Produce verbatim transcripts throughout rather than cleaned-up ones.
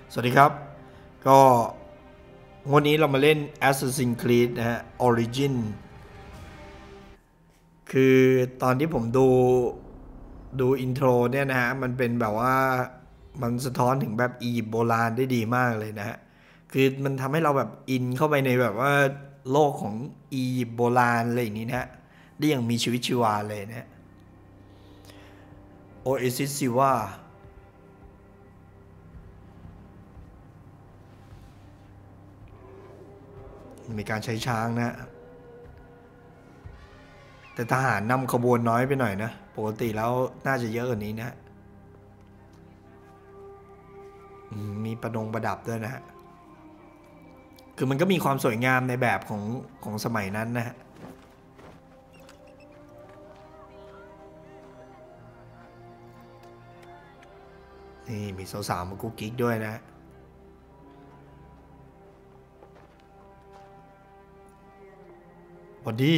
สวัสดีครับก็วันนี้เรามาเล่น Assassin's Creed นะฮะ Origin คือตอนที่ผมดูดูอินโทรเนี่ยนะฮะมันเป็นแบบว่ามันสะท้อนถึงแบบอียิปต์โบราณได้ดีมากเลยนะฮะคือมันทำให้เราแบบอินเข้าไปในแบบว่าโลกของอียิปต์โบราณอะไรอย่างนี้นะฮะได้อย่างมีชีวิตชีวาเลยนะ Oasis Siwaมีการใช้ช้างนะแต่ทหารนำขบวนน้อยไปหน่อยนะปกติแล้วน่าจะเยอะกว่านี้นะมีประดงประดับด้วยนะฮะคือมันก็มีความสวยงามในแบบของของสมัยนั้นนะฮะนี่มีสาวๆมากุ๊กกิ๊กด้วยนะพอดี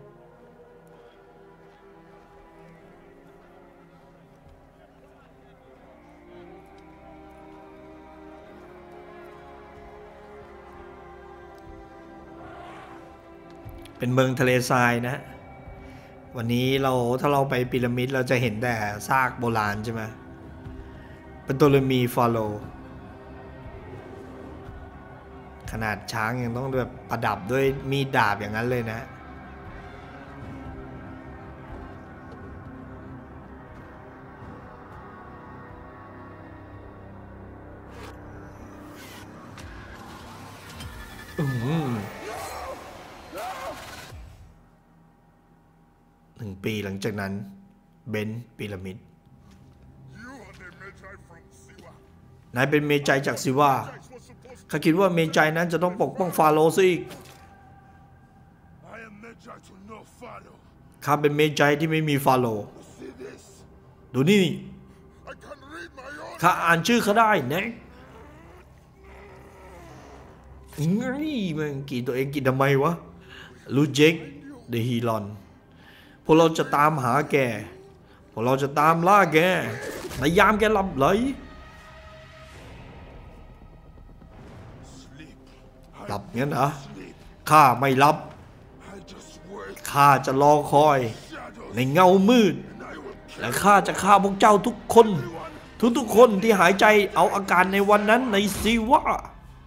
เป็นเมืองทะเลทรายนะวันนี้เราถ้าเราไปพีระมิดเราจะเห็นแต่ซากโบราณใช่ไหมเป็นตัวเลยมีฟาโรห์ขนาดช้างยังต้องแบบประดับด้วยมีดดาบอย่างนั้นเลยนะหนึ่งปีหลังจากนั้นเบนพีระมิดนายเป็นเมจัยจากซิวาข้าคิดว่าเมจัยนั้นจะต้องปกป้องฟาโรห์ซะอีกข้าเป็นเมจัยที่ไม่มีฟาโรห์ดูนี่ข้าอ่านชื่อเขาได้นะนี่มันกินตัวเองกินทำไมวะลูเจกเดฮิลอนพวกเราจะตามหาแกพวกเราจะตามล่าแกในยามแกหลับไหลหลับงั้นเหรอข้าไม่หลับข้าจะรอคอยในเงามืดและข้าจะฆ่าพวกเจ้าทุกคนทุกๆคนที่หายใจเอาอาการในวันนั้นในซีวะ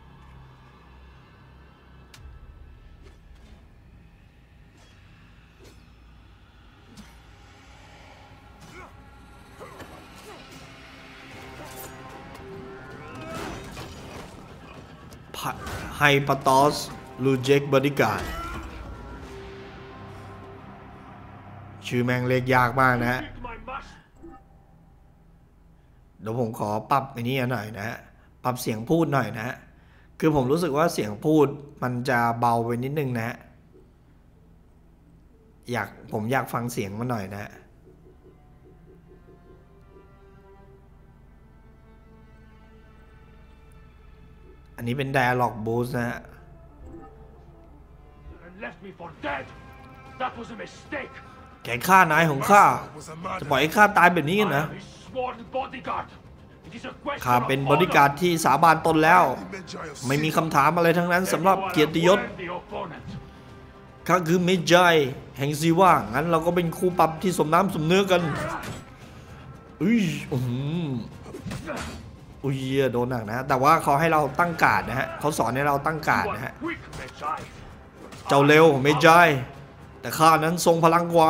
ไฮปาตอสลูเจกบริการชื่อแม่งเรียกยากมากนะฮะเดี๋ยวผมขอปรับอันนี้หน่อยนะฮะปรับเสียงพูดหน่อยนะฮะคือผมรู้สึกว่าเสียงพูดมันจะเบาไปนิดนึงนะฮะอยากผมอยากฟังเสียงมันหน่อยนะฮะอันนี้เป็น dialogue boost นะฮะแกฆ่านายของข้าจะปล่อยให้ข้าตายแบบนี้กันนะข้าเป็นบริการที่สาบานตนแล้วไม่มีคำถามอะไรทั้งนั้นสำหรับเกียรติยศข้าคือเมจัยแห่งซีว่างั้นเราก็เป็นคู่ปรับที่สมน้ำสมเนื้อกันอุ้ยอืมอุ้ยโดนหนักนะแต่ว่าเขาให้เราตั้งการ์ดนะฮะเขาสอนให้เราตั้งการ์ดนะฮะเจ้าเร็วเมจัยแต่ข้านั้นทรงพลังกว่า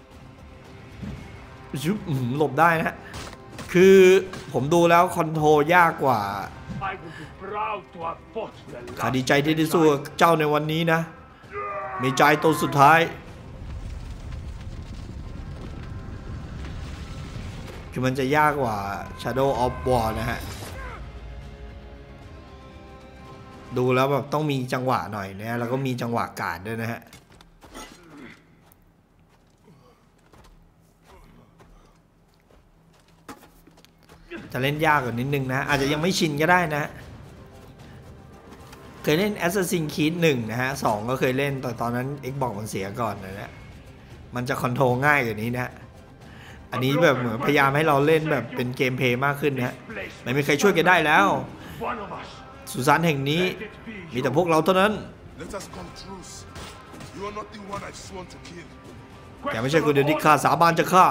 ยุบหลบได้นะฮะคือผมดูแล้วคอนโทรยากกว่าข้าดีใจที่ได้สู้เจ้าในวันนี้นะเมจัยตัวสุดท้ายคือมันจะยากกว่า Shadow of War นะฮะดูแล้วแบบต้องมีจังหวะหน่อยนะแล้วก็มีจังหวะการ์ดด้วยนะฮะจะเล่นยากกว่านิดนึงนะอาจจะยังไม่ชินก็ได้นะเคยเล่น Assassin's Creed หนึ่งนะฮะสองก็เคยเล่นแต่ตอนนั้น Xbox มันเสียก่อนนะฮะมันจะคอนโทรลง่ายกว่านี้นะอันนี้แบบเหมือนพยายามให้เราเล่นแบบเป็นเกมเพลย์มากขึ้นนะไม่มีใครช่วยกันได้แล้วสุสานแห่งนี้มีแต่พวกเราเท่านั้นแกไม่ใช่คนเดียวที่ข้าสาบานจะฆ่า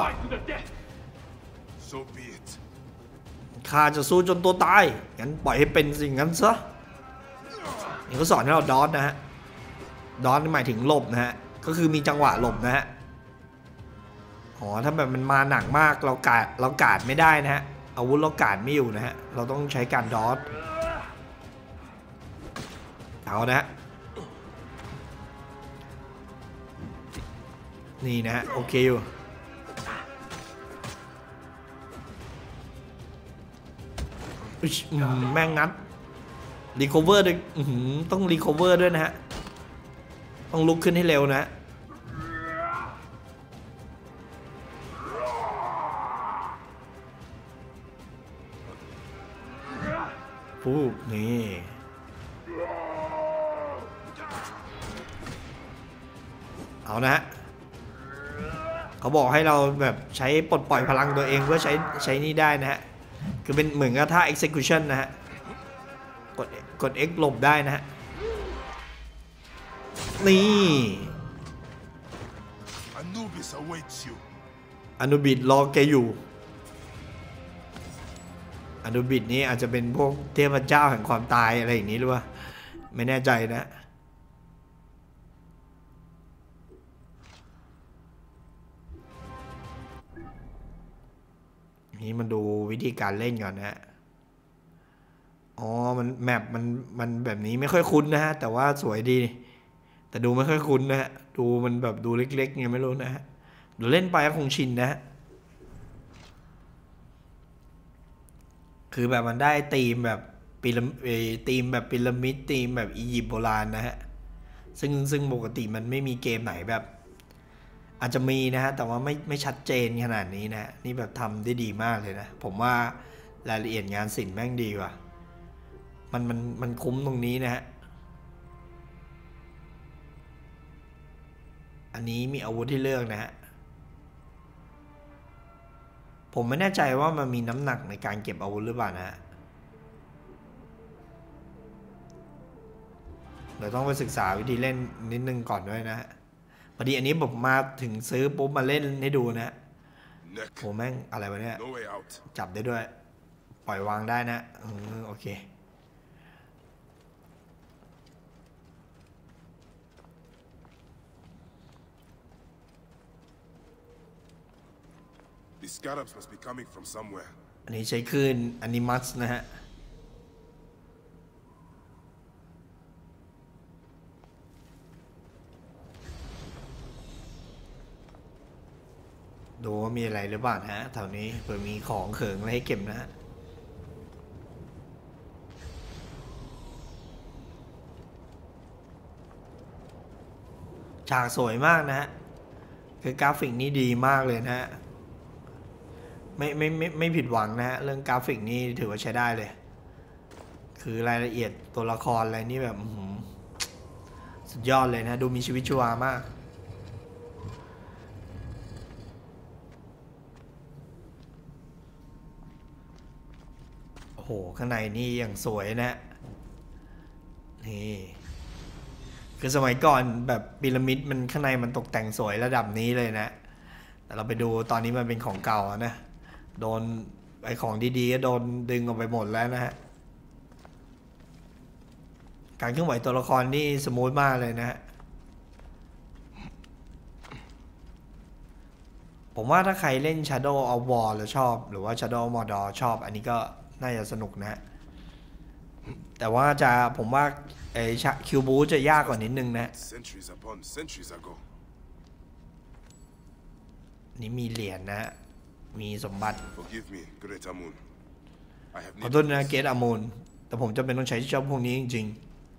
ข้าจะสู้จนตัวตายงั้นปล่อยให้เป็นสิ่งนั้นซะนี่เขาสอนให้เราดอทนะฮะดอทหมายถึงหลบนะฮะก็คือมีจังหวะหลบนะฮะอ๋อถ้าแบบมันมาหนักมากเรากาดเรากาดไม่ได้นะฮะอาวุธเรากาดไม่อยู่นะฮะเราต้องใช้การดอทเอานะฮะนี่นะฮะโอเคอยู่แม่งงัดรีคอเวอร์ด้วยต้องรีคอเวอร์ด้วยนะฮะต้องลุกขึ้นให้เร็วนะปุ๊บนี่เอานะฮะเขาบอกให้เราแบบใช้ปลดปล่อยพลังตัวเองเพื่อใช้ใช้นี่ได้นะฮะคือเป็นเหมือนกับท่า execution นะฮะกดกด X หลบได้นะฮะนี่อนูบิดรอแกอยู่อนูบิดนี้อาจจะเป็นพวกเทพเจ้าแห่งความตายอะไรอย่างนี้หรือว่าไม่แน่ใจนะนี่มันดูวิธีการเล่นก่อนนะฮะอ๋อมันแมปมันมันแบบนี้ไม่ค่อยคุ้นนะฮะแต่ว่าสวยดีแต่ดูไม่ค่อยคุ้นนะฮะดูมันแบบดูเล็กๆไงไม่รู้นะฮะเดี๋ยวเล่นไปก็คงชินนะฮะคือแบบมันได้ธีมแบบปีระธีมแบบพีระมิดธีมแบบอียิปต์โบราณนะฮะซึ่งซึ่งปกติมันไม่มีเกมไหนแบบอาจจะมีนะฮะแต่ว่าไม่ไม่ชัดเจนขนาดนี้นะนี่แบบทำได้ดีมากเลยนะผมว่ารายละเอียดงานศิลป์แม่งดีว่ะมันมันมันคุ้มตรงนี้นะฮะอันนี้มีอาวุธที่เลือกนะฮะผมไม่แน่ใจว่ามันมีน้ำหนักในการเก็บอาวุธหรือเปล่านะฮะเดี๋ยวต้องไปศึกษาวิธีเล่นนิดนึงก่อนด้วยนะฮะพอดีอันนี้ผมมาถึงซื้อปุ๊บมาเล่นให้ดูนะโหแม่งอะไรวะเนี่ยจับได้ด้วยปล่อยวางได้นะอือโอเคอันนี้ใช้คลื่นอนิมัสนะฮะดูว่ามีอะไรหรือเปล่านะฮะแถวนี้เผื่อมีของเขิงอะไรให้เก็บนะฮะฉากสวยมากนะฮะคือกราฟิกนี่ดีมากเลยนะฮะไม่ไม่ไม่ไม่ผิดหวังนะฮะเรื่องกราฟิกนี่ถือว่าใช้ได้เลยคือรายละเอียดตัวละครอะไรนี่แบบสุดยอดเลยนะดูมีชีวิตชีวามากโอ้โหข้างในนี่อย่างสวยนะนี่คือสมัยก่อนแบบพีระมิดมันข้างในมันตกแต่งสวยระดับนี้เลยนะแต่เราไปดูตอนนี้มันเป็นของเก่านะโดนไอของดีๆก็โดนดึงออกไปหมดแล้วนะฮะการเคลื่อนไหวตัวละครนี่สมูทมากเลยนะฮะผมว่าถ้าใครเล่น Shadow of War แล้วชอบหรือว่า Shadow of Mordor ชอบอันนี้ก็น่าจะสนุกนะฮะแต่ว่าจะผมว่าไอคิวบูจะยากกว่านิดนึงนะนี่มีเหรียญนะมีสมบัติขอโทษนะเกตอามูลแต่ผมจะเป็นต้องใช้เจ้าพวกนี้จริง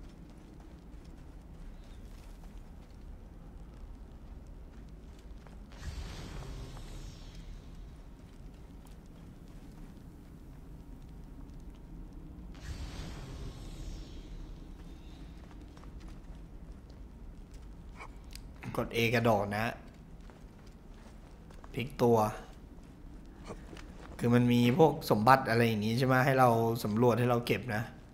ๆกด A กระโดดนะพลิกตัวคือมันมีพวกสมบัติอะไรอย่างนี้ใช่ไหมให้เราสำรวจให้เราเก็บนะ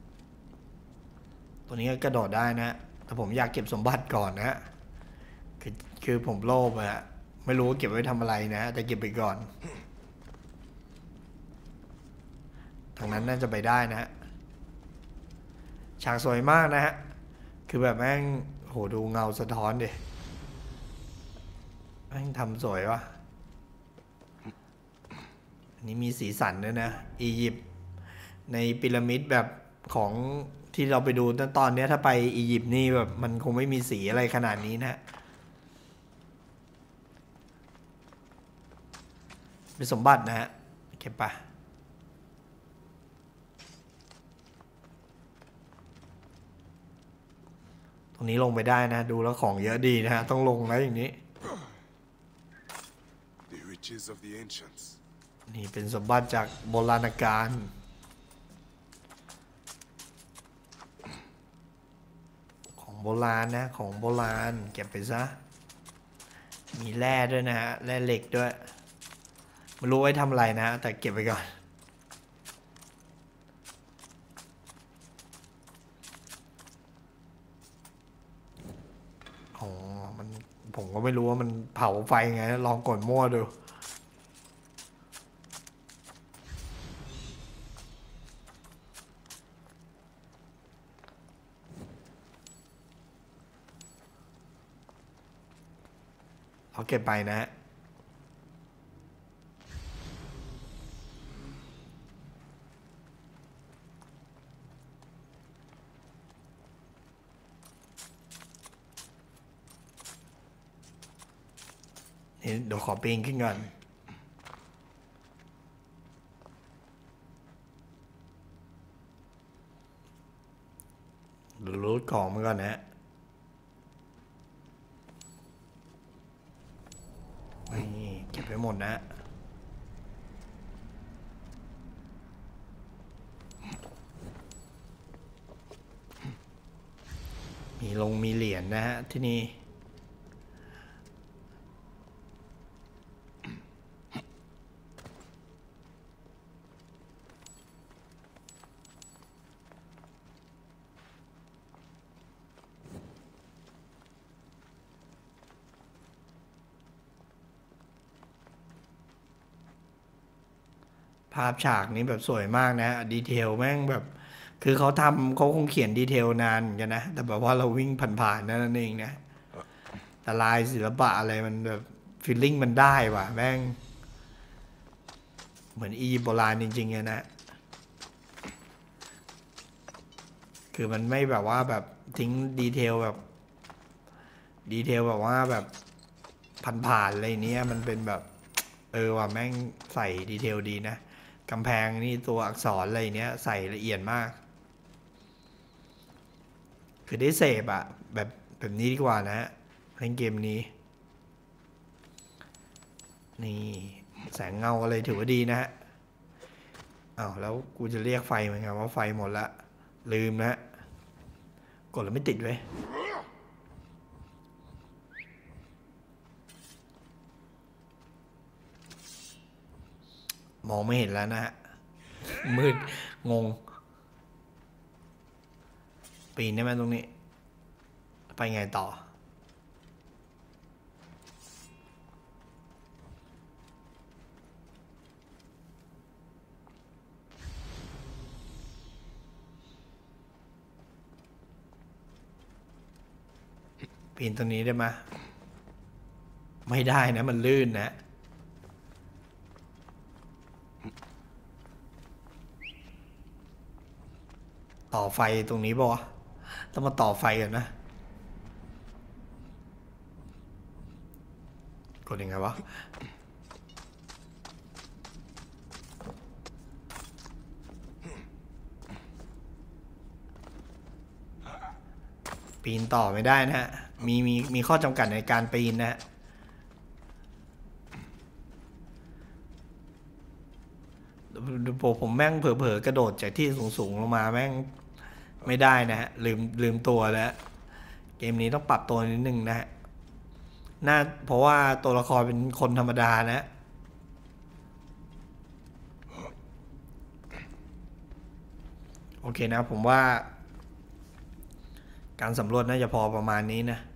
ตัวนี้ก็กระโดดได้นะแต่ผมอยากเก็บสมบัติก่อนนะคือคือผมโลภอะไม่รู้ว่าเก็บไว้ทำอะไรนะแต่เก็บไปก่อนทางนั้นน่าจะไปได้นะฮะฉากสวยมากนะฮะคือแบบแม่งโหดูเงาสะท้อนดิแม่งทำสวยวะอันนี้มีสีสันด้วยนะอียิปต์ในพีระมิดแบบของที่เราไปดูตอนนี้ถ้าไปอียิปต์นี่แบบมันคงไม่มีสีอะไรขนาดนี้นะเป็นสมบัตินะฮะเก็บไปตรงนี้ลงไปได้นะดูแล้วของเยอะดีนะฮะต้องลงแล้วอย่างนี้นี่เป็นสมบัติจากโบราณกาลของโบราณนะของโบราณเก็บไปซะมีแร่ด้วยนะฮะแร่เหล็กด้วยไม่รู้ไว้ทำอะไรนะแต่เก็บไว้ก่อนอ๋อมันผมก็ไม่รู้ว่ามันเผาไฟไงลองกดมั่วดูเอาเก็บไปนะฮะเดี๋ยวขอปีนขึ้นก่อนรูดของมันก่อนนะนี่เก็บไปหมดนะมีลงมีเหรียญ นะฮะที่นี่ภาพฉากนี้แบบสวยมากนะดีเทลแม่งแบบคือเขาทำเขาคงเขียนดีเทลนานกันนะแต่แบบว่าเราวิ่งผ่านๆนั่นเองนะแต่ลายศิลปะอะไรมันแบบฟีลลิ่งมันได้ว่ะแม่งเหมือนอียิปต์โบราณจริงๆนะคือมันไม่แบบว่าแบบทิ้งดีเทลแบบดีเทลแบบว่าแบบผ่านๆอะไรเนี้ยมันเป็นแบบเออว่ะแม่งใส่ดีเทลดีนะกำแพงนี่ตัวอักษรอะไรเนี้ยใส่ละเอียดมากคือได้เสพอะแบบแบบนี้ดีกว่านะเล่นเกมนี้นี่แสงเงาอะไรถือว่าดีนะฮะอ้าวแล้วกูจะเรียกไฟเหมือนกันว่าไฟหมดละลืมนะกดแล้วไม่ติดเลยมองไม่เห็นแล้วนะฮะมืดงงปีนได้ไหมตรงนี้ไปไงต่อปีนตรงนี้ได้ไหมไม่ได้นะมันลื่นนะต่อไฟตรงนี้ป่ะต้องมาต่อไฟกันนะกดยังไงวะปีนต่อไม่ได้นะฮะมีมีมีข้อจำกัดในการปีนนะฮะผมแม่งเผลอๆกระโดดจากที่สูงๆลงมาแม่งไม่ได้นะฮะลืมลืมตัวแล้วเกมนี้ต้องปรับตัวนิดนึงนะฮะน่าเพราะว่าตัวละครเป็นคนธรรมดานะโอเคนะผมว่าการสำรวจน่าจะพอประมาณนี้นะ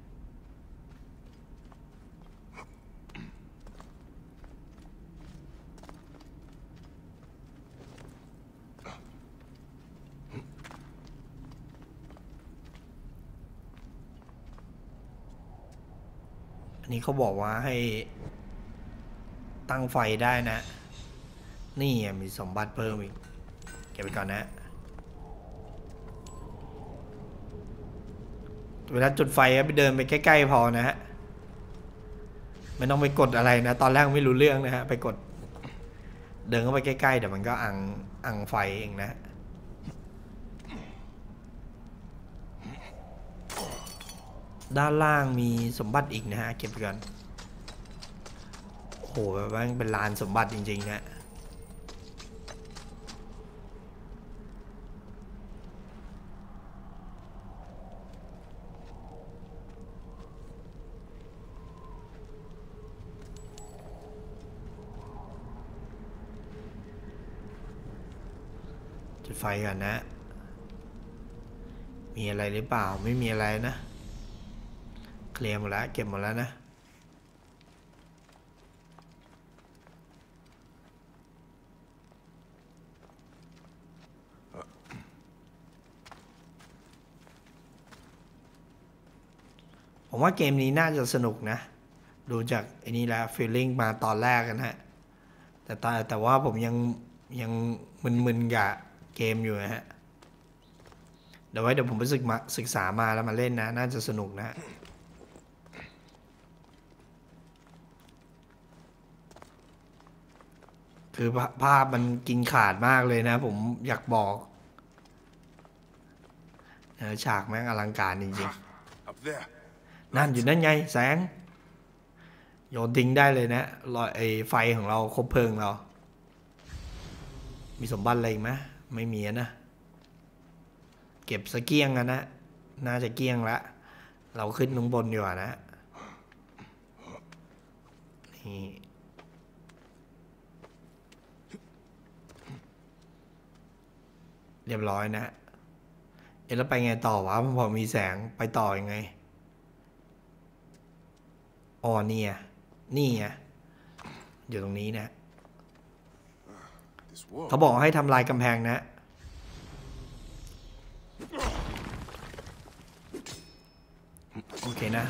อันนี้เขาบอกว่าให้ตั้งไฟได้นะนี่มีสมบัติเพิ่มอีกเก็บไปก่อนนะเวลาจุดไฟไปเดินไปใกล้ๆพอนะฮะไม่ต้องไปกดอะไรนะตอนแรกไม่รู้เรื่องนะฮะไปกดเดินเข้าไปใกล้ๆเดี๋ยวมันก็อังอังไฟเองนะด้านล่างมีสมบัติอีกนะฮะเก็บไปก่อนโอ้โหมันเป็นลานสมบัติจริงๆนะจุดไฟก่อนนะมีอะไรหรือเปล่าไม่มีอะไรนะเคลียร์หมดแล้วเก็บหมดแล้วนะผมว่าเกมนี้น่าจะสนุกนะดูจากไอ้นี่แล้วฟีลลิ่งมาตอนแรกกันฮะแต่ตอนแต่ว่าผมยังยังมึนๆกับเกมอยู่นะฮะเดี๋ยวไว้เดี๋ยวผมไปศึกมาศึกษามาแล้วมาเล่นนะน่าจะสนุกนะคือภาพมันกินขาดมากเลยนะผมอยากบอกฉากแม่งอลังการจริงๆนั่นอยู่นั่นไงแสงโยนทิ้งได้เลยนะรอยไอไฟของเราคบเพลิงเรามีสมบัติอะไรอีกไหมไม่มีนะเก็บสเกียงกันนะน่าจะเกียงละเราขึ้นลงบนดีกว่านะนี่เรียบร้อยนะเอ๊ะแล้วไปไงต่อวะพอมีแสงไปต่อยังไงอ๋อนี่อ่ะนี่อ่ะอยู่ตรงนี้นะเขาบอกให้ทำลายกำแพงนะโอเคนะ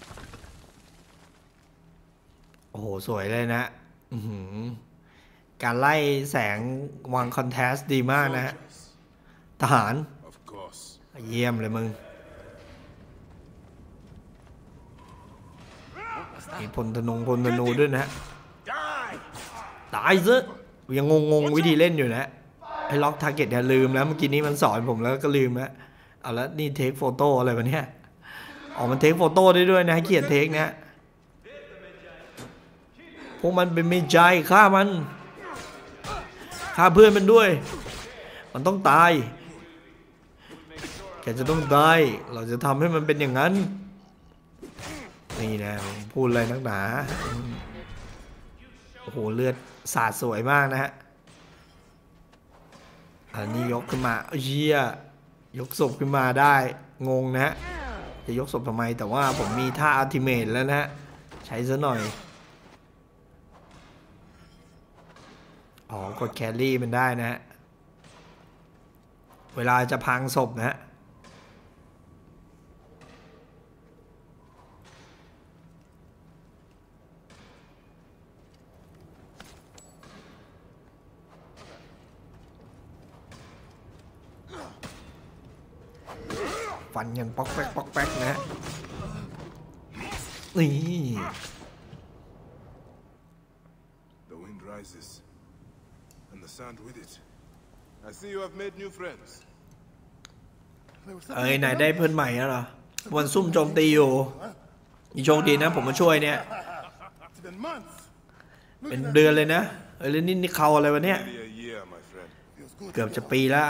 โอ้โหสวยเลยนะอือการไล่แสงวางคอนทราสต์ดีมากนะทหารเยี่ยมเลยมึงมีพลธนงพลธนูด้วยนะตายซะยังงงๆวิธีเล่นอยู่นะไอ้ล็อกทาร์เก็ตเนี่ยลืมแล้วเมื่อกี้นี้มันสอนผมแล้วก็ลืมแล้วเอาแล้วนี่เทคโฟโต้อะไรวะเนี่ยออกมันเทคโฟโต้ได้ด้วยนะเขียนเทคเนี่ยพวกมันเป็นเมจัยฆ่ามันฆ่าเพื่อนมันด้วยมันต้องตายแกจะต้องตายเราจะทำให้มันเป็นอย่างนั้นนี่นะพูดอะไรนักหนาโอ้โหเลือดสาดสวยมากนะฮะอันนี้ยกขึ้นมาเชี่ยยกศพขึ้นมาได้งงนะฮะจะยกศพทำไมแต่ว่าผมมีท่าอัลติเมทแล้วนะฮะใช้ซะหน่อยอ๋อกดแครี่มันได้นะฮะเวลาจะพังศพนะฮะฟันกันป๊อกแป๊กป๊อกแป๊กนะนี่ The wind rises and the sand with it. I see you have made new friends. เอ้ยนายได้เพื่อนใหม่แล้วเหรอวันซุ่มโจมตีอยู่มีโชคดีนะผมมาช่วยเนี่ยเป็นเดือนเลยนะเอ้ยนี่นี่เขาอะไรวะเนี่ยเกือบจะปีแล้ว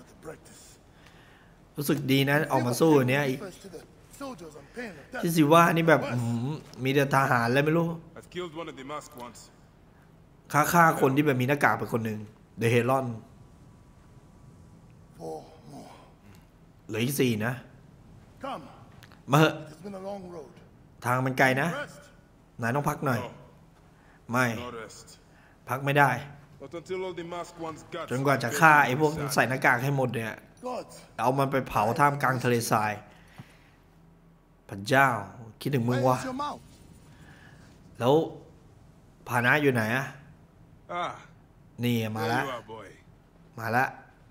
รู้สึกดีนะออกมาสู้เนี้ยอีกที่สิว่านี่แบบมีแต่ทหารเลยไม่รู้ฆ่าฆ่าคนที่แบบมีหน้ากากไปคนหนึ่งเดเฮลอนเหลืออีกสี่นะมาเหอะทางมันไกลนะนายต้องพักหน่อยไม่พักไม่ได้จนกว่าจะฆ่าไอ้พวกใส่หน้ากากให้หมดเนี่ยเอามันไปเผาท่ามกลางทะเลทรายพระเจ้าคิดถึงมึงวะแล้วพานะอยู่ไหนอะนี่มาแล้วมาแล้ว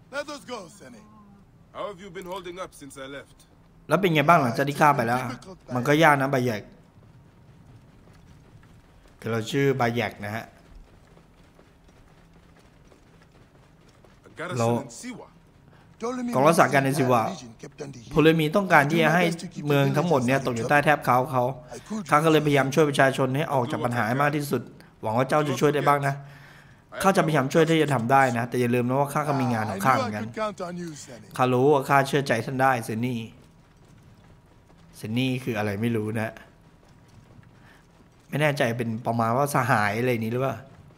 แล้วเป็นไงบ้างหลังจากที่ฆ่าไปแล้วมันก็ยากนะบาแยกคือเราชื่อบาแยกนะฮะเรากองรักษาการในซิวะโพเลมีต้องการที่จะให้เมืองทั้งหมดเนี่ยตกอยู่ใต้แทบเขาเขาข้าก็เลยพยายามช่วยประชาชนให้ออกจากปัญหาให้มากที่สุดหวังว่าเจ้าจะช่วยได้บ้างนะข้าจะพยายามช่วยที่จะทำได้นะแต่อย่าลืมนะว่าข้าก็มีงานของข้าเหมือนกันข้ารู้ว่าข้าเชื่อใจท่านได้เซนนี่เซนนี่คืออะไรไม่รู้นะไม่แน่ใจเป็นประมาณว่าสหายอะไรนี้หรือเปล่า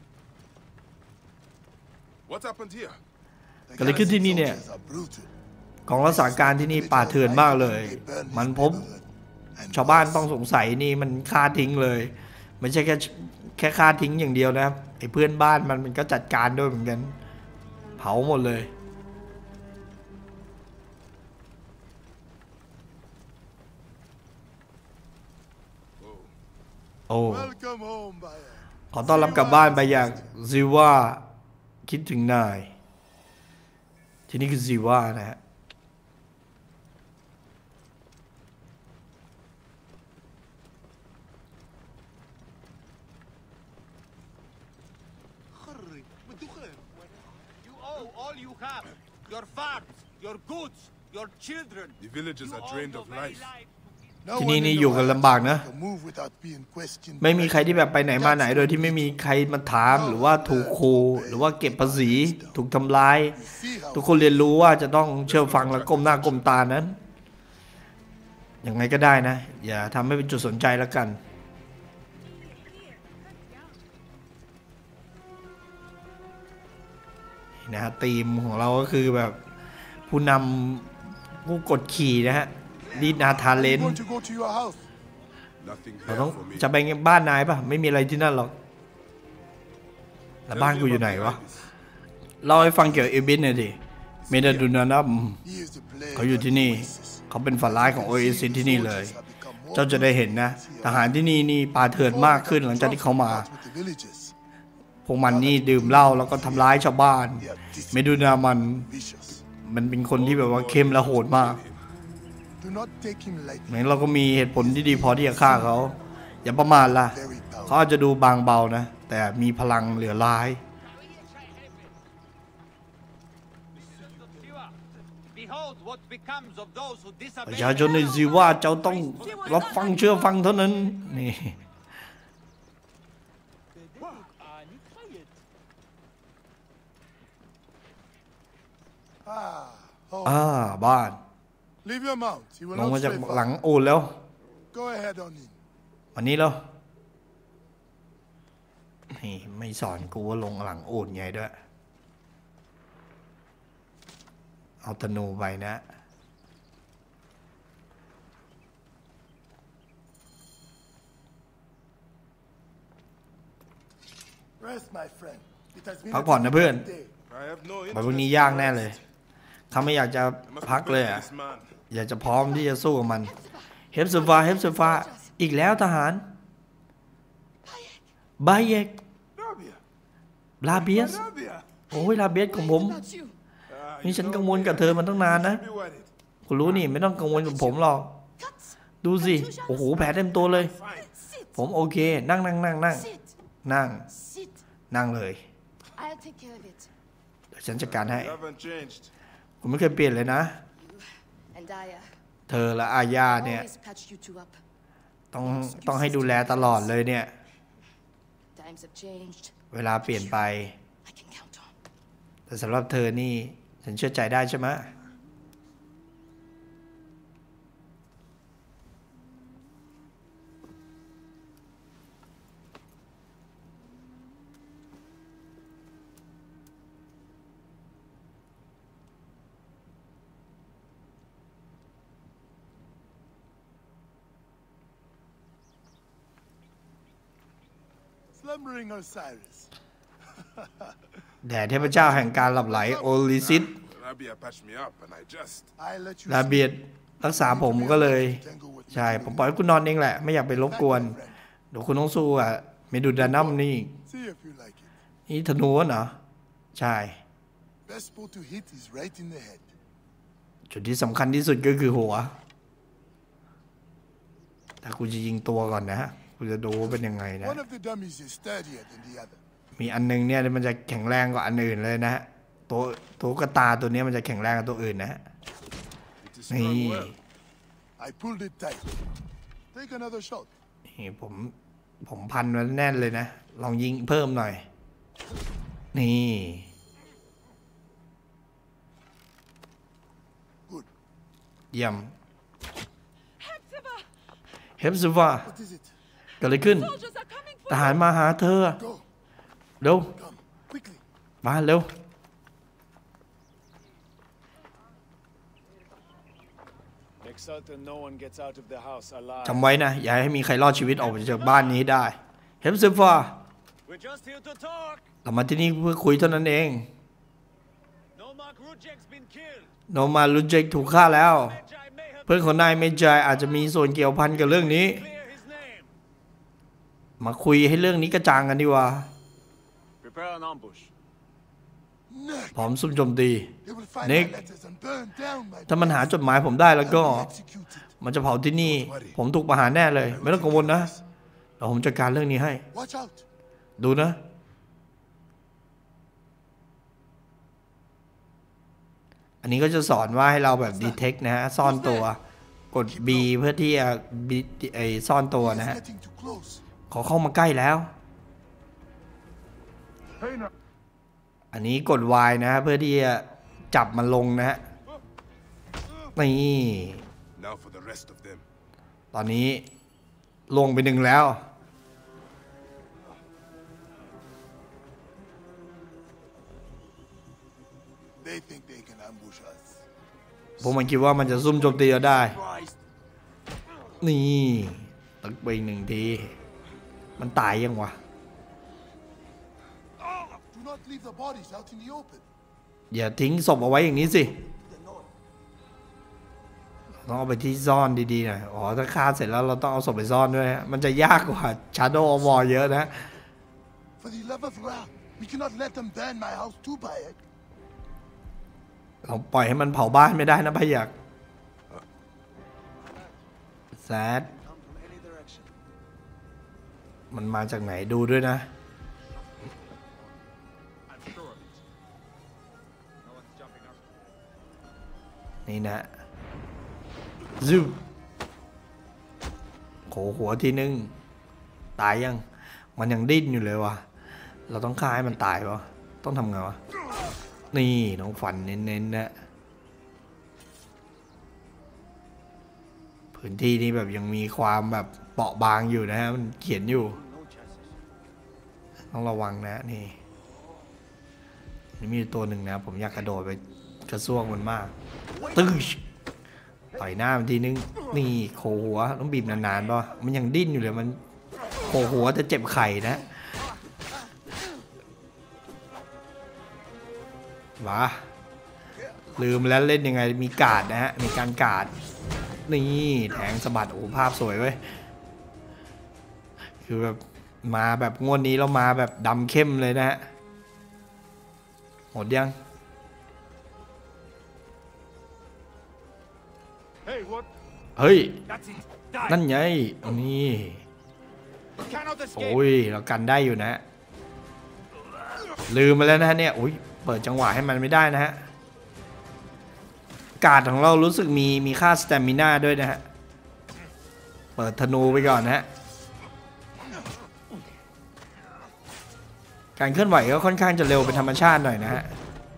เกิดอะไรขึ้นที่นี่เนี่ยกองรักษาการที่นี่ป่าเถื่อนมากเลยมันพบชาวบ้านต้องสงสัยนี่มันฆ่าทิ้งเลยไม่ใช่แค่แค่ฆ่าทิ้งอย่างเดียวนะไอ้เพื่อนบ้านมันมันก็จัดการด้วยเหมือนกันเผาหมดเลยโอ้ขอต้อนรับกลับบ้านไปอย่างซิว่าคิดถึงนายที่นี่คือซิว่านะฮะที่นี่นี่อยู่กันลำบากนะไม่มีใครที่แบบไปไหนมาไหนโดยที่ไม่มีใครมาถามหรือว่าถูกขู่หรือว่าเก็บภาษีถูกทำร้ายทุกคนเรียนรู้ว่าจะต้องเชื่อฟังและก้มหน้าก้มตานั้นยังไงก็ได้นะอย่าทำให้เป็นจุดสนใจแล้วกันนะฮะธีมของเราก็คือแบบผู้นำผู้กดขี่นะฮะดีนาธาเลนเราต้องจะไปบ้านนายปะไม่มีอะไรที่นั่นหรอกแล้วบ้านกูอยู่ไหนวะเล่าให้ฟังเกี่ยวกับเอบิสหน่อยดิเมดาดูนานัมเขาอยู่ที่นี่เขาเป็นฝ่ายร้ายของโอเอซิสที่นี่เลยเจ้าจะได้เห็นนะทหารที่นี่นี่ป่าเถื่อนมากขึ้นหลังจากที่เขามาพวกมันนี่ดื่มเหล้าแล้วก็ทำร้ายชาวบ้านเมดูนามันมันเป็นคนที่แบบว่าเข้มและโหดมากงั้นเราก็มีเหตุผลที่ดีพอที่จะฆ่าเขาอย่าประมาทล่ะเขาอาจจะดูบางเบานะแต่มีพลังเหลือร้ายประชาชนในซิว่าเจ้าต้องรับฟังเชื่อฟังเท่านั้นนี่อ่าบ้านลงมาจากหลังโอนแล้ววันนี้แล้วนี่ไม่สอนกูว่าลงหลังโอนไงด้วยเอาธนูไปนะพักผ่อนนะเพื่อนวันพรุ่งนี้ยากแน่เลยถ้าไม่อยากจะพักเลยอ่ะอยากจะพร้อมที่จะสู้กับมันเฮปเซฟาเฮปเซฟาอีกแล้วทหารบาเยกลาเบียสโอ้ยลาเบียสของผมนี่ฉันกังวลกับเธอมาตั้งนานนะคุณรู้นี่ไม่ต้องกังวลกับผมหรอกดูสิโอ้โหแผลเต็มตัวเลยผมโอเคนั่งนั่งนั่งนั่งนั่งนั่งเลยเดี๋ยวฉันจัดการให้ผมไม่เคยเปลี่ยนเลยนะเธอและอาญาเนี่ยต้องต้องให้ดูแลตลอดเลยเนี่ยเวลาเปลี่ยนไปแต่สำหรับเธอนี่ฉันเชื่อใจได้ใช่ไหม Slumbering Osiris. แด่เทพเจ้าแห่งการหลับไหลโอลิซิส Rabiah patched me up, and I just. I let you ราเบียดรักษาผมก็เลยใช่ผมปล่อยให้คุณนอนเองแหละไม่อยากไปรบกวนเดี๋ยวคุณต้องสู้อ่ะเมดูดานัมนี่ See if you like it. นี่ธนูเหรอใช่ Best spot to hit is right in the head. จุดที่สำคัญที่สุดก็คือหัวแต่กูจะยิงตัวก่อนนะกูจะดูว่าเป็นยังไงนะ One of the dummies is sturdier than the other. มีอันนึงเนี่ยมันจะแข็งแรงกว่าอันอื่นเลยนะฮะตัวตัวกระตาตัวนี้มันจะแข็งแรงกว่าตัวอื่นนะฮะ It is นี่ strung well. I pulled it tight. Take another shot. นี่ผมผมพันมันแน่นเลยนะลองยิงเพิ่มหน่อยนี่ Good. เยี่ยม Hepzefa! เฮปซิวา What is it? เกิดอะไรขึ้น Soldiers are coming ท for หารมาหาเธอ Go. เร็ว Come quickly. มาเร็ว Make certain no one gets out of the house alive. จำไว้นะอย่าให้มีใครรอดชีวิตออกไปจากบ้านนี้ได้เฮปซิฟา We're just here to talk. เรามาที่นี่เพื่อคุยเท่านั้นเอง No Mark Rujek's been killed. โนมาลูเจกถูกฆ่าแล้ว Magi may have เพื่อนของนายเมจายอาจจะมีส่วนเกี่ยวพันกับเรื่องนี้ clear his name. มาคุยให้เรื่องนี้กระจ่างกันดีกว่า Prepare an ambush. พร้อมซุ่มโจมตี They will find Nick. my letters and burn down my. ถ้ามันหาจดหมายผมได้แล้วก็ I'll be executed. มันจะเผาที่นี่ ผมถูกประหารแน่เลย ไม่ต้องกังวลนะเดี๋ยวผมจัดการเรื่องนี้ให้ Watch out. ดูนะ อันนี้ก็จะสอนว่าให้เราแบบดีเทคนะฮะซ่อนตัวกด B เพื่อที่จะ B ไอซ่อนตัวนะ It's ฮะ getting too close. ขอเข้ามาใกล้แล้ว Hey now. อันนี้กด Y นะฮะเพื่อที่จะจับมันลงนะฮะนี่ Now for the rest of them. ตอนนี้ลงไปหนึ่งแล้ว They think they can ambush us. พวกมันคิดว่ามันจะซุ่มโจมตีเราได้ นี่ตึกไปอีกหนึ่งที มันตายยังวะ Do not leave the bodies out in the open. อย่าทิ้งศพเอาไว้อย่างนี้สิ ต้องเอาไปที่ซ่อนดีๆหน่อยอ๋อถ้าฆ่าเสร็จแล้วเราต้องเอาศพไปซ่อนด้วยฮะมันจะยากกว่า Shadow of War เยอะนะ For the love of Ra, we cannot let them burn my house too, Bayek. เราปล่อยให้มันเผาบ้านไม่ได้นะพะยักแซดมันมาจากไหนดูด้วยนะ นี่นะซูโขหัวทีนึง ตายยัง มันยังดิ้นอยู่เลยวะเราต้องฆ่าให้มันตายวะต้องทำไงวะ นี่น้องฟันเน้นๆนะพื้นที่นี้แบบยังมีความแบบเปราะบางอยู่นะฮะมันเขียนอยู่ต้องระวังนะนี่นี่มีตัวหนึ่งนะผมอยากกระโดดไปกระซวกมันมากตึ้งต่อยหน้ามันทีนึงนี่โขหัวต้องบีบนานๆป่ะมันยังดิ้นอยู่เลยมันโขหัวจะเจ็บไข่นะวะลืมแล้วเล่นยังไงมีการ์ดนะฮะมีการการ์ดนี่แทงสะบัดโอ้ภาพสวยเว้ยคือแบบมาแบบงวดนี้เรามาแบบดำเข้มเลยนะฮะหมดยัง Hey, what? เฮ้ย That's it. Die. นั่นไงนี่ Cannot escape. โอ้ยเรากันได้อยู่นะลืมไปแล้วนะฮะเนี่ยอุ้ยเปิดจังหวะให้มันไม่ได้นะฮะการ์ดของเรารู้สึกมีมีค่าสเตมิน่าด้วยนะฮะเปิดธนูไปก่อนนะฮะการเคลื่อนไหวก็ค่อนข้างจะเร็วเป็นธรรมชาติหน่อยนะฮะ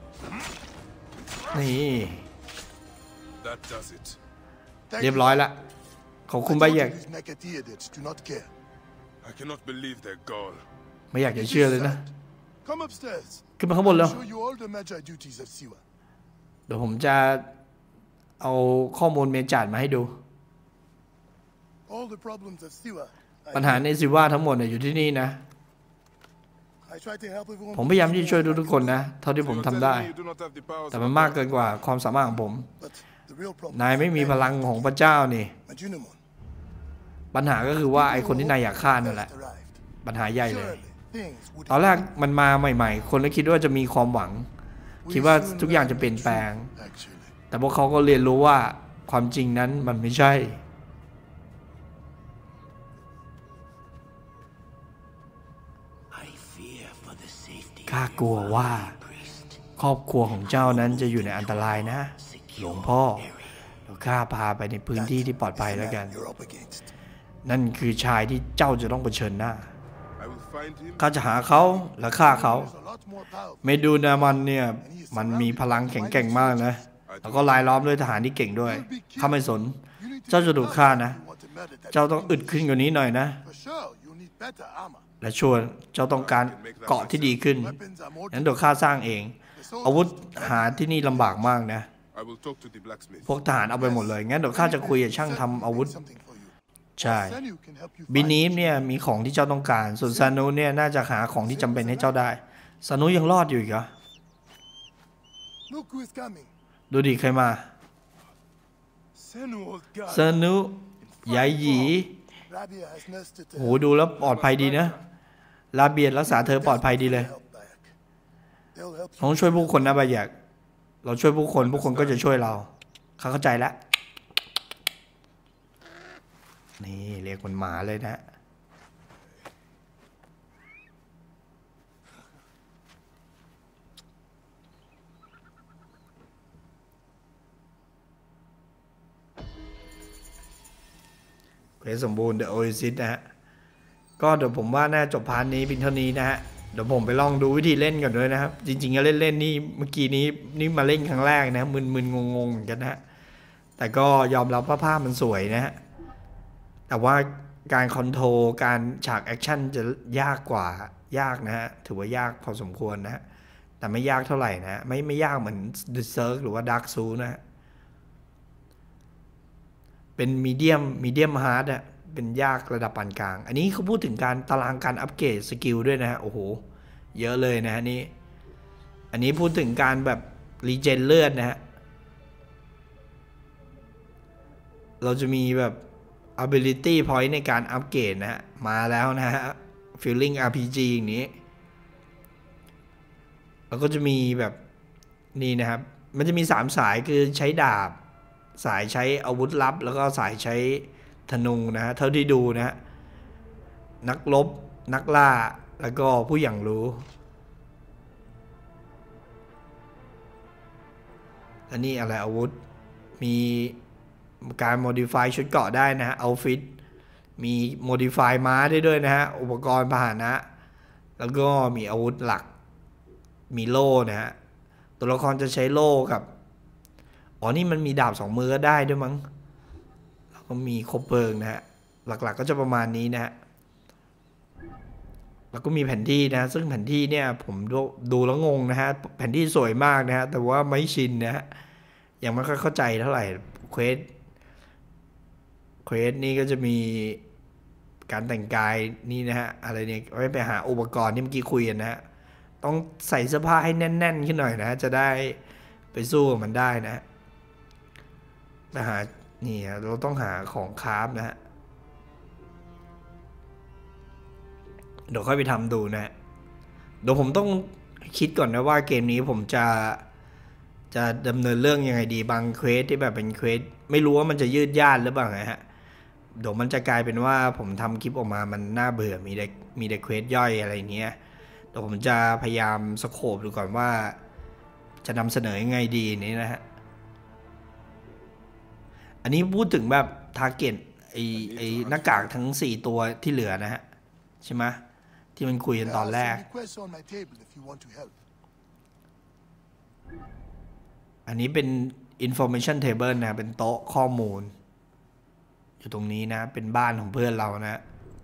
นี่ That does it. เรียบร้อยละขอบคุณใบแยก These Nakatiadids do not care. I cannot believe their gall. ไม่อยากจะเชื่อเลยนะ Come upstairs. ขึ้นมาข้างบนแล้ว Show you all the Magi duties of Siwa. เดี๋ยวผมจะเอาข้อมูลเมจัดมาให้ดู All the problems of Siwa. ปัญหาในซิว่าทั้งหมดเนี่ยอยู่ที่นี่นะผมพยายามที่จะช่วยทุกๆคนนะเท่าที่ผมทำได้แต่มันมากเกินกว่าความสามารถของผมนายไม่มีพลังของพระเจ้านี่ปัญหาก็คือว่าไอคนที่นายอยากฆ่านั่นแหละปัญหาใหญ่เลยตอนแรกมันมาใหม่ๆคนก็คิดว่าจะมีความหวังคิดว่าทุกอย่างจะเปลี่ยนแปลงแต่พวกเขาก็เรียนรู้ว่าความจริงนั้นมันไม่ใช่ข้ากลัวว่าครอบครัวของเจ้านั้นจะอยู่ในอันตรายนะหลวงพ่อเดี๋ยวข้าพาไปในพื้นที่ที่ปลอดภัยแล้วกันนั่นคือชายที่เจ้าจะต้องเผชิญหน้าข้าจะหาเขาและฆ่าเขาเมดูนามันเนี่ยมันมีพลังแข็งแกร่งมากนะแล้วก็ลายล้อมด้วยทหารที่เก่งด้วยข้าไม่สนเจ้าจะถูกฆ่านะเจ้าต้องอึดขึ้นกว่านี้หน่อยนะและชวนเจ้าต้องการเกาะที่ดีขึ้นงั้นเดี๋ยวข้าสร้างเองอาวุธหาที่นี่ลำบากมากนะพวกทหารเอาไปหมดเลยงั้นเดี๋ยวข้าจะคุยกับช่างทำอาวุธใช่บินีฟเนี่ยมีของที่เจ้าต้องการส่วนซานุเนี่ยน่าจะหาของที่จำเป็นให้เจ้าได้ซานุยังรอดอยู่อีกเหรอดูดิใครมาซานุยายหยีโหดูแล้วปลอดภัยดีนะลาเบียรักษาเธอปลอดภัยดีเลยเราช่วยผู้คนนะบาอยากเราช่วยผู้คนผู้คนก็จะช่วยเราเขาเข้าใจแล้วนี่เรียกมันหมาเลยนะเควสสมบูรณ์ The Oasis นะฮะก็เดี๋ยวผมว่าน่าจบพาร์ทนี้เพียงเท่านี้นะฮะเดี๋ยวผมไปลองดูวิธีเล่นก่อนด้วยนะครับจริงๆก็เล่นๆนี่เมื่อกี้นี้นี่มาเล่นครั้งแรกนะมึนๆงงๆเหมือนกันนะฮะแต่ก็ยอมรับว่าภาพมันสวยนะฮะแต่ว่าการคอนโทรลการฉากแอคชั่นจะยากกว่ายากนะฮะถือว่ายากพอสมควรนะฮะแต่ไม่ยากเท่าไหร่นะไม่ไม่ยากเหมือน The Cirque หรือว่า Dark Souls นะฮะเป็นมีเดียมมีเดียมฮาร์ดอะเป็นยากระดับปานกลางอันนี้เขาพูดถึงการตารางการอัปเกรดสกิลด้วยนะฮะโอ้โหเยอะเลยนะฮะนี่อันนี้พูดถึงการแบบรีเจนเลือดนะฮะเราจะมีแบบ ability point ในการอัปเกรดนะฮะมาแล้วนะฮะ feeling อาร์ พี จี อย่างนี้แล้วก็จะมีแบบนี่นะครับมันจะมีสามสายคือใช้ดาบสายใช้อาวุธลับแล้วก็สายใช้ธนูนะฮะเท่าที่ดูนะฮะนักรบนักล่าแล้วก็ผู้อย่างรู้อันนี้อะไรอาวุธมีการ modify ชุดเกราะได้นะฮะ outfit มี modify ม้าได้ด้วยนะฮะอุปกรณ์พาหนะแล้วก็มีอาวุธหลักมีโล่นะฮะตัวละครจะใช้โล่กับอ๋อนี่มันมีดาบสองมือก็ได้ด้วยมั้งแล้วก็มีคบเพลิงนะฮะหลักๆ ก, ก็จะประมาณนี้นะฮะแล้วก็มีแผนที่นะซึ่งแผนที่เนี่ยผมดูดูแล้วงงนะฮะแผนที่สวยมากนะฮะแต่ว่าไม่ชินนะฮะยังไม่ค่อยเข้าใจเท่าไหร่เควสเควสนี่ก็จะมีการแต่งกายนี่นะฮะอะไรเนี่ยไว้ไปหาอุปกรณ์ที่เมื่อกี้คุยกันนะฮะต้องใส่เสื้อผ้าให้แน่นๆขึ้นหน่อยนะจะได้ไปสู้กับมันได้นะไปหานี่เราต้องหาของคราฟนะฮะเดี๋ยวค่อยไปทำดูนะเดี๋ยวผมต้องคิดก่อนนะว่าเกมนี้ผมจะจะดำเนินเรื่องยังไงดีบางเควสที่แบบเป็นเควสไม่รู้ว่ามันจะยืดยาดหรือเปล่าไงฮะเดี๋ยวมันจะกลายเป็นว่าผมทำคลิปออกมามันน่าเบื่อมีแต่มีแต่เควสย่อยอะไรเงี้ยเดี๋ยวผมจะพยายามสโคปดูก่อนว่าจะนำเสนอยังไงดีนี่นะฮะอันนี้พูดถึงแบบทาร์เก็ตไอไอหน้ากากทั้งสี่ตัวที่เหลือนะฮะใช่ไหมที่มันคุยกันตอนแรกอันนี้เป็น information table นะเป็นโต๊ะข้อมูลอยู่ตรงนี้นะเป็นบ้านของเพื่อนเรานะ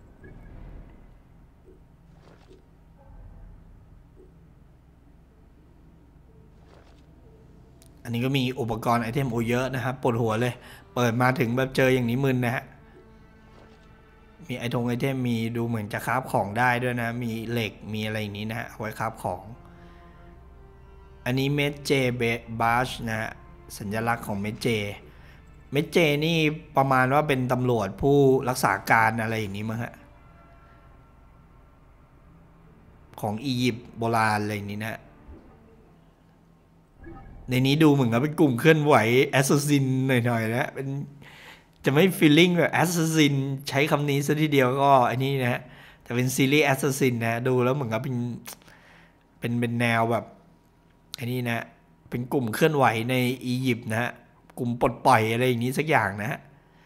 อันนี้ก็มีอุปกรณ์ไอเทมโอเยอะนะครับปวดหัวเลยเปิดมาถึงแบบเจออย่างนี้มึนนะฮะมีไอทงไอเทมมีดูเหมือนจะคราฟของได้ด้วยนะมีเหล็กมีอะไรอย่างนี้นะฮะไว้คราฟของอันนี้เมดเจเบาชนะฮะสัญลักษณ์ของเมดเจเมดเจนี่ประมาณว่าเป็นตำรวจผู้รักษาการอะไรอย่างนี้มั้งฮะของอียิปต์โบราณอะไรอย่างนี้นะในนี้ดูเหมือนกับเป็นกลุ่มเคลื่อนไหวแอสซัสซินหน่อยๆนะเป็นจะไม่ฟีลลิ่งแบบแอสซัสซินใช้คำนี้ซะทีเดียวก็อันนี้นะฮะแต่เป็นซีรีส์แอสซัสซินนะดูแล้วเหมือนกับเป็นเป็นเป็นแนวแบบอันนี้นะเป็นกลุ่มเคลื่อนไหวในอียิปต์นะฮะกลุ่มปลดปล่อยอะไรอย่างนี้สักอย่างนะฮะ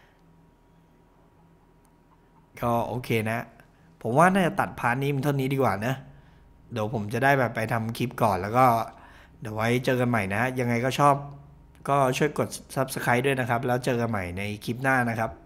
ก็โอเคนะผมว่าน่าจะตัดพาร์ทนี้มันเท่านี้ดีกว่านะเดี๋ยวผมจะได้แบบไปทำคลิปก่อนแล้วก็เดี๋ยวไว้เจอกันใหม่นะยังไงก็ชอบก็ช่วยกด ซับสไครบ์ ด้วยนะครับแล้วเจอกันใหม่ในคลิปหน้านะครับ